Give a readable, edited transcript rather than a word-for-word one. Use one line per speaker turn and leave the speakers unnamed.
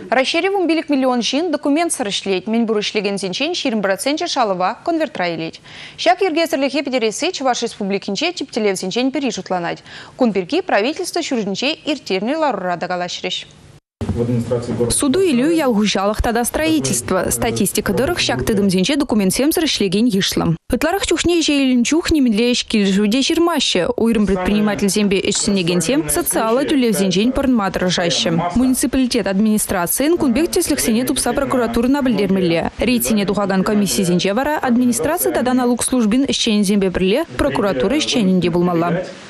Расширив билик миллион жин документ сырышлейт. Мен бурышлеген зенчен 20% шалыва конвертрайлейт. Шак ергесерлихе педересі Чуваш республикинче типтелев зенчен пережутланать. Кунперки правительство шуржинче иртирный ларурада галашреш.
Суду илю ялгужалах тада строительство. Статистика дырых шак тыдымзенче документсем сырышлеген ешлым. Ытларах чухне жейлин чух немедлееш килжуде жирмаще. Уйрым предприниматель зембе эшсенегенсем социала тюлевзенчен порнматражащем. Муниципалитет администрации кунбек теслихсене тупса прокуратуры на бельдермеле. Рейтине тухаган комиссии зенче вара администрация тада налог службин эшченен зембе приле прокуратура эшчененде булмалла.